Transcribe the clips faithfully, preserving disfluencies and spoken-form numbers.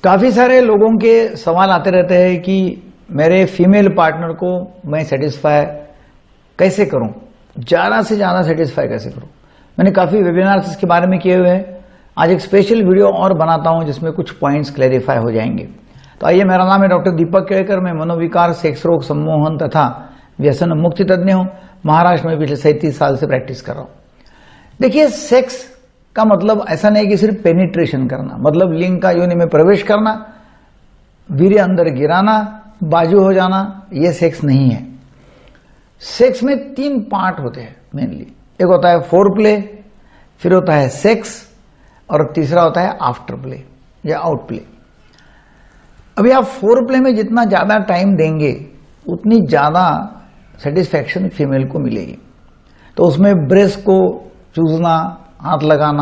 काफी सारे लोगों के सवाल आते रहते हैं कि मेरे फीमेल पार्टनर को मैं सेटिस्फाई कैसे करूं, ज्यादा से ज्यादा सेटिस्फाई कैसे करूं। मैंने काफी वेबिनार्स इसके बारे में किए हुए हैं। आज एक स्पेशल वीडियो और बनाता हूं जिसमें कुछ पॉइंट्स क्लैरिफाई हो जाएंगे। तो आइए, मेरा नाम है डॉक्टर दीपक केड़कर। मैं मनोविकार, सेक्स रोग, सम्मोहन तथा व्यसन मुक्ति तज्ञ हूं। महाराष्ट्र में पिछले सैंतीस साल से प्रैक्टिस कर रहा हूं। देखिए, सेक्स का मतलब ऐसा नहीं कि सिर्फ पेनिट्रेशन करना, मतलब लिंग का योनि में प्रवेश करना, वीर्य अंदर गिराना, बाजू हो जाना, यह सेक्स नहीं है। सेक्स में तीन पार्ट होते हैं मेनली। एक होता है फोर प्ले, फिर होता है सेक्स, और तीसरा होता है आफ्टर प्ले या आउट प्ले। अभी आप फोर प्ले में जितना ज्यादा टाइम देंगे उतनी ज्यादा सेटिस्फैक्शन फीमेल को मिलेगी। तो उसमें ब्रेस्ट को चूसना, हाथ लगाना,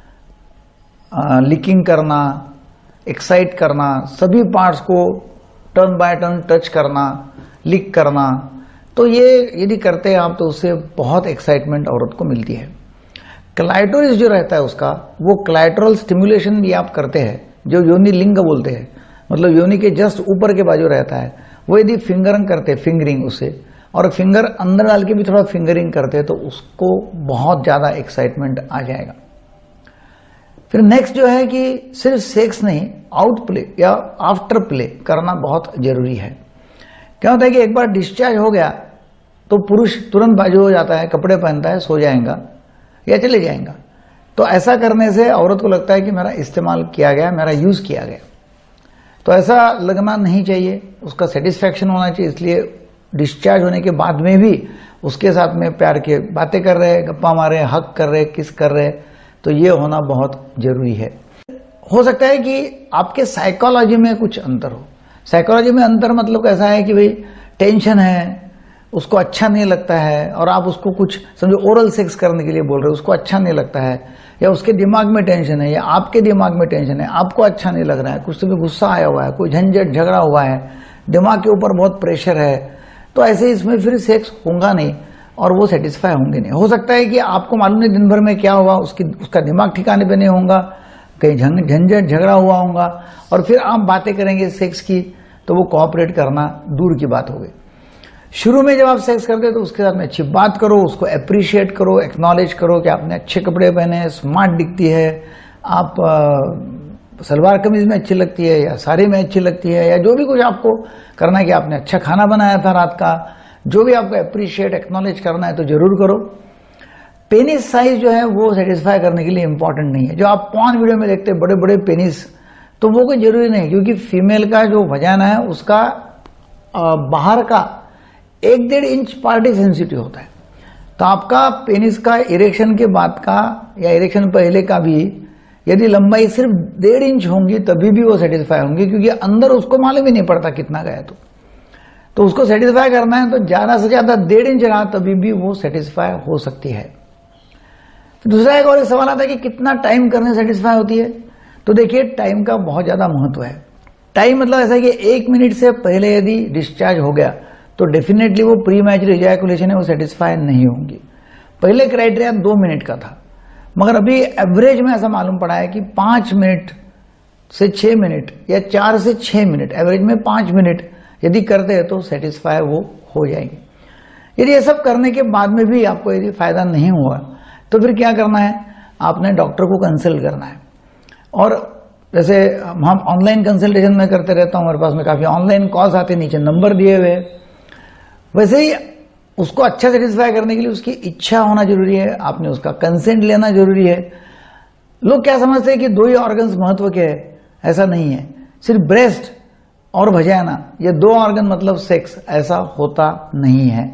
लिकिंग करना, एक्साइट करना, सभी पार्ट्स को टर्न बाय टर्न टच करना, लिक करना, तो ये यदि करते हैं आप तो उससे बहुत एक्साइटमेंट औरत को मिलती है। क्लाइटोरिस जो रहता है उसका, वो क्लाइटोरल स्टिमुलेशन भी आप करते हैं, जो योनि लिंग बोलते हैं, मतलब योनि के जस्ट ऊपर के बाजू रहता है, वो यदि फिंगरिंग करते हैं, फिंगरिंग उसे, और फिंगर अंदर डाल के भी थोड़ा फिंगरिंग करते हैं, तो उसको बहुत ज्यादा एक्साइटमेंट आ जाएगा। फिर नेक्स्ट जो है कि सिर्फ सेक्स नहीं, आउट प्ले या आफ्टर प्ले करना बहुत जरूरी है। क्या होता है कि एक बार डिस्चार्ज हो गया तो पुरुष तुरंत बाजू हो जाता है, कपड़े पहनता है, सो जाएगा या चले जाएगा। तो ऐसा करने से औरत को लगता है कि मेरा इस्तेमाल किया गया, मेरा यूज किया गया। तो ऐसा लगना नहीं चाहिए, उसका सेटिस्फैक्शन होना चाहिए। इसलिए डिस्चार्ज होने के बाद में भी उसके साथ में प्यार के बातें कर रहे, गप्पा मारे, हक कर रहे, किस कर रहे, तो ये होना बहुत जरूरी है। हो सकता है कि आपके साइकोलॉजी में कुछ अंतर हो। साइकोलॉजी में अंतर मतलब कैसा है कि भाई टेंशन है, उसको अच्छा नहीं लगता है, और आप उसको कुछ समझो ओरल सेक्स करने के लिए बोल रहे हो, उसको अच्छा नहीं लगता है, या उसके दिमाग में टेंशन है, या आपके दिमाग में टेंशन है, आपको अच्छा नहीं लग रहा है, कुछ तो भी गुस्सा आया हुआ है, कोई झंझट झगड़ा हुआ है, दिमाग के ऊपर बहुत प्रेशर है, तो ऐसे इसमें फिर सेक्स होगा नहीं और वो सेटिस्फाई होंगे नहीं। हो सकता है कि आपको मालूम नहीं दिन भर में क्या हुआ, उसकी उसका दिमाग ठिकाने पे नहीं होगा, कहीं झंझट झगड़ा हुआ होगा, और फिर आप बातें करेंगे सेक्स की, तो वो कोऑपरेट करना दूर की बात हो गई। शुरू में जब आप सेक्स करते हो तो उसके साथ में अच्छी बात करो, उसको अप्रिशिएट करो, एक्नॉलेज करो कि आपने अच्छे कपड़े पहने हैं, स्मार्ट दिखती है, आप सलवार कमीज में अच्छी लगती है, या साड़ी में अच्छी लगती है, या जो भी कुछ आपको करना है कि आपने अच्छा खाना बनाया था रात का, जो भी आपको अप्रिशिएट एक्नॉलेज करना है तो जरूर करो। पेनिस साइज जो है वो सेटिस्फाई करने के लिए इंपॉर्टेंट नहीं है। जो आप पॉर्न वीडियो में देखते हैं बड़े बड़े पेनिस, तो वो कोई जरूरी नहीं, क्योंकि फीमेल का जो वजाना है उसका बाहर का एक डेढ़ इंच पार्ट ही सेंसिटिव होता है। तो आपका पेनिस का इरेक्शन के बाद का या इरेक्शन पहले का भी यदि लंबाई सिर्फ डेढ़ इंच होंगी तभी भी वो सेटिस्फाई होंगी, क्योंकि अंदर उसको मालूम ही नहीं पड़ता कितना गया। तो तो उसको सेटिस्फाई करना है तो ज्यादा से ज्यादा डेढ़ इंच रहा तभी भी वो सेटिस्फाई हो सकती है। तो दूसरा एक और एक सवाल आता है कि कितना टाइम करने सेटिस्फाई होती है। तो देखिए, टाइम का बहुत ज्यादा महत्व है। टाइम मतलब ऐसा है कि एक मिनट से पहले यदि डिस्चार्ज हो गया तो डेफिनेटली वो प्री मैच्योर इजैकुलेशन है, वो सेटिस्फाई नहीं होंगी। पहले क्राइटेरिया दो मिनट का था, मगर अभी एवरेज में ऐसा मालूम पड़ा है कि पांच मिनट से छह मिनट या चार से छह मिनट, एवरेज में पांच मिनट यदि करते हैं तो सेटिस्फाई वो हो जाएंगे। यदि ये सब करने के बाद में भी आपको यदि फायदा नहीं हुआ तो फिर क्या करना है, आपने डॉक्टर को कंसल्ट करना है। और जैसे हम ऑनलाइन कंसल्टेशन में करते रहता हूं, हमारे पास में काफी ऑनलाइन कॉल्स आते हैं, नीचे नंबर दिए हुए। वैसे ही उसको अच्छा सेटिस्फाई करने के लिए उसकी इच्छा होना जरूरी है, आपने उसका कंसेंट लेना जरूरी है। लोग क्या समझते हैं कि दो ही ऑर्गन्स महत्व के हैं, ऐसा नहीं है। सिर्फ ब्रेस्ट और वजाना ये दो ऑर्गन मतलब सेक्स, ऐसा होता नहीं है।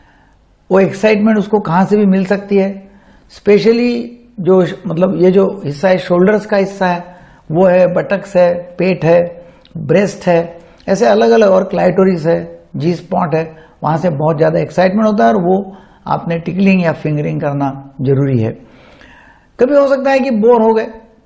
वो एक्साइटमेंट उसको कहां से भी मिल सकती है। स्पेशली जो मतलब ये जो हिस्सा है, शोल्डर्स का हिस्सा है, वो है, बटक्स है, पेट है, ब्रेस्ट है, ऐसे अलग अलग, और क्लाइटोरिस है, जी स्पॉट है, वहां से बहुत ज्यादा एक्साइटमेंट होता है, और वो आपने टिकलिंग या फिंगरिंग करना जरूरी है। कभी हो सकता है कि बोर हो गए,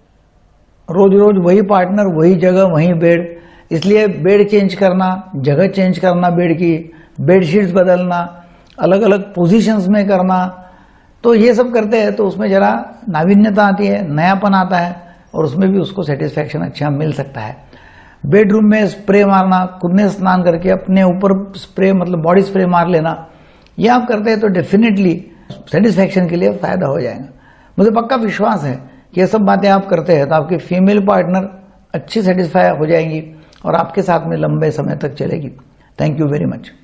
रोज रोज वही पार्टनर, वही जगह, वही बेड, इसलिए बेड चेंज करना, जगह चेंज करना, बेड की बेडशीट्स बदलना, अलग अलग पोजीशंस में करना, तो ये सब करते हैं तो उसमें जरा नावीन्यता आती है, नयापन आता है, और उसमें भी उसको सेटिस्फैक्शन अच्छा मिल सकता है। बेडरूम में स्प्रे मारना, खुद ने स्नान करके अपने ऊपर स्प्रे मतलब बॉडी स्प्रे मार लेना, ये आप करते हैं तो डेफिनेटली सेटिस्फैक्शन के लिए फायदा हो जाएगा। मुझे पक्का विश्वास है कि ये सब बातें आप करते हैं तो आपकी फीमेल पार्टनर अच्छी सेटिस्फाई हो जाएंगी और आपके साथ में लंबे समय तक चलेगी। Thank you very much.